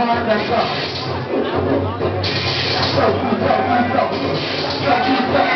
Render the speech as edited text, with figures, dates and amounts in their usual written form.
hard, let's go. Let's go, keep up, keep up. Let's go, keep up.